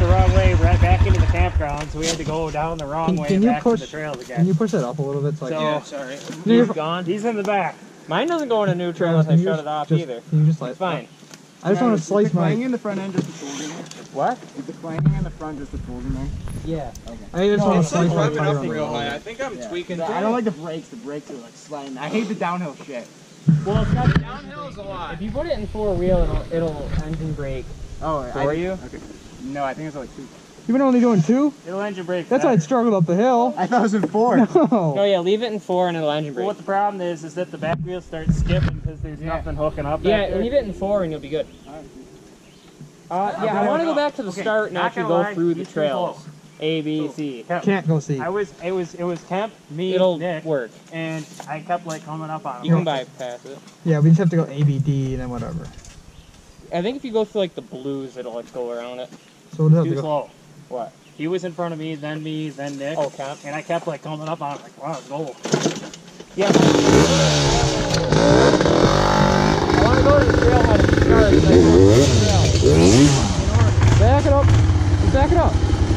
the wrong way right back into the campground, so we had to go down the wrong way back to the trails again. Can you push that up a little bit? So yeah, sorry. He's gone. He's in the back. Mine doesn't go in a neutral unless I shut it off either. Can you just It's fine. I just want to slice my... clanging in the front end just a tool in there? What? Is the clanging in the front just a tool in there? Yeah. Okay. I just want to slice my revving tire up on real the high. I think I'm tweaking. I don't like the brakes. The brakes are like sliding. I hate the downhill shit. Well, it's not Downhill is a lot. If you put it in 4-wheel, it'll engine brake for you. Okay. No, I think it's like 2. You've been only doing 2? It'll engine brake. That's why I struggled up the hill. I thought it was in 4. No, No. yeah, leave it in 4 and it'll engine brake. Well, what the problem is that the back wheels start skipping because there's nothing hooking up. Yeah, back there. leave it in 4 and you'll be good. Yeah, I want to go back to the start and actually go through the trails. A, B, C. Can't go see. It was Kemp, me, It'll Nick, work. and I kept like coming up on him. You can bypass it. Yeah, we just have to go A, B, D, and then whatever. I think if you go through like the blues, it'll like go around it. So we'll have to Too go. slow. What? He was in front of me, then Nick. Oh, Kemp. And I kept like coming up on him like, wow, go. Yeah. I want to go to the trailhead at the start. So I can go to the trail. Back it up. Back it up.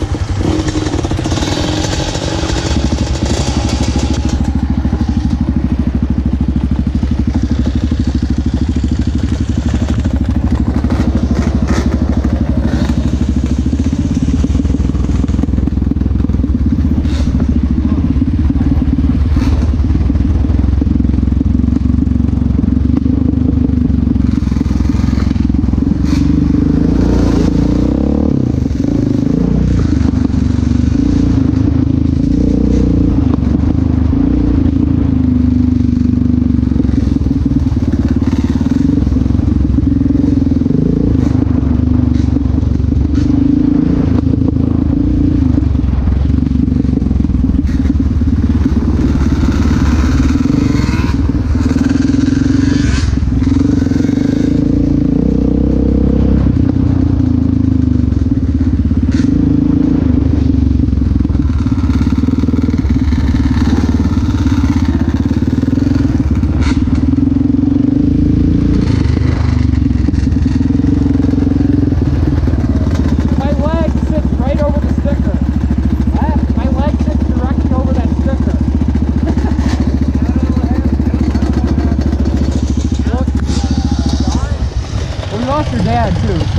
Your dad too, so.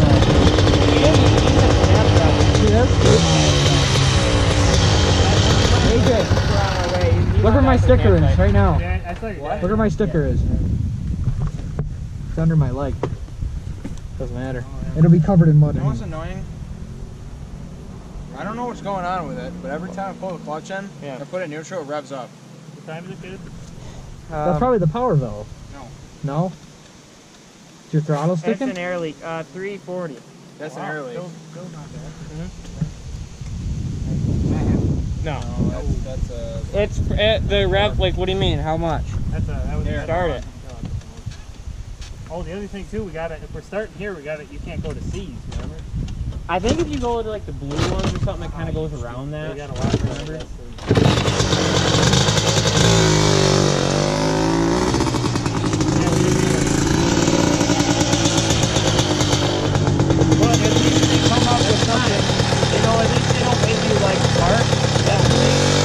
He is? AJ, look where my sticker is right now. Look where my sticker is. It's under my leg. Doesn't matter. It'll be covered in mud. You know what's annoying? I don't know what's going on with it, but every time I pull the clutch in, I put it in neutral, it revs up. What time is it, kid? That's probably the power valve. No. No? Is your throttle sticking? That's an air leak. 340. That's an air leak. Still not bad. No. That's It's the rev. Like, what do you mean? How much? That was Start it. Oh, the other thing too, we gotta, if we're starting here, you can't go to C's, remember? I think if you go to like the blue ones or something, it kind of goes around that. We gotta watch, remember? But at least they come up with something, you know, at least they don't make you like bark. That's great.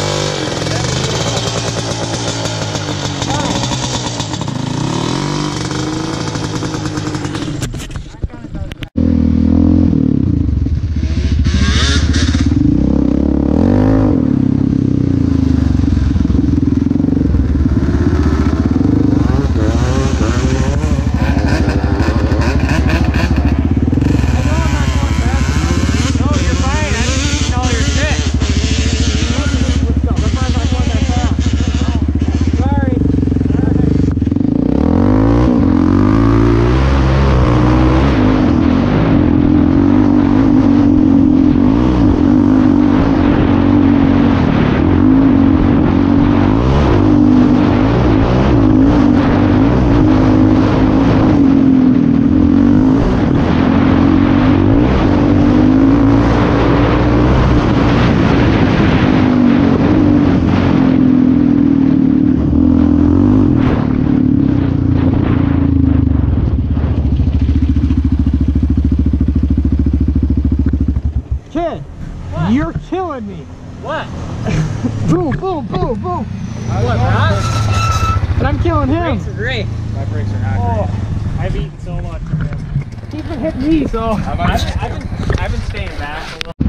Kid, What? you're killing me. What? Boom, boom, boom, boom. What, Rob? And I'm killing him. Brakes are great. My brakes are not Oh, I've eaten so much of this. He's been hitting me, so. I've been staying back a little.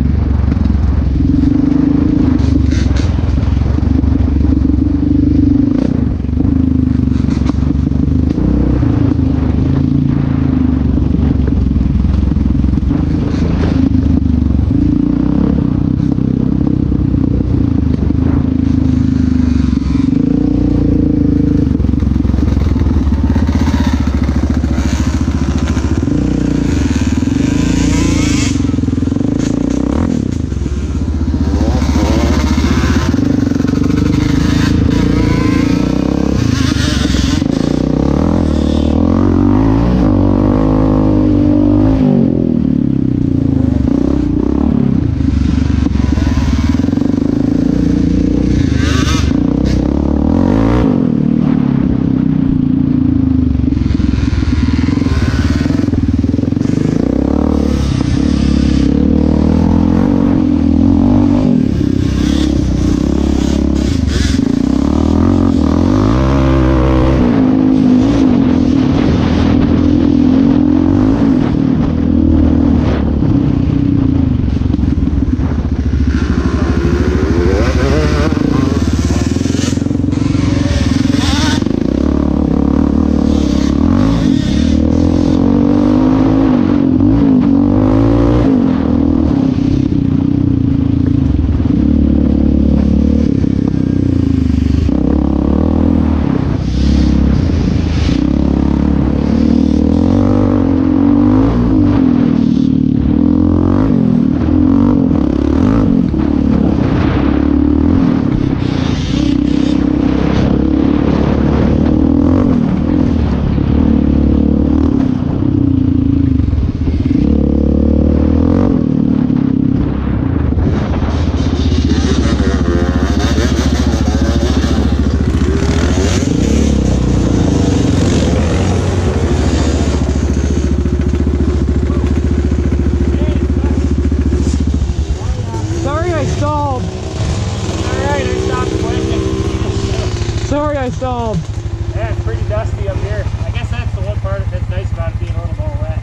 Sorry I stalled. Yeah, it's pretty dusty up here. I guess that's the one part that's nice about it being a little more wet.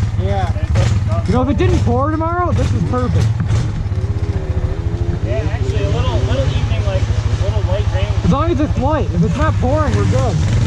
Yeah. You know, if it didn't pour tomorrow, this is perfect. Yeah, actually a little evening, like a little light rain. As long as it's light. If it's not pouring, we're good.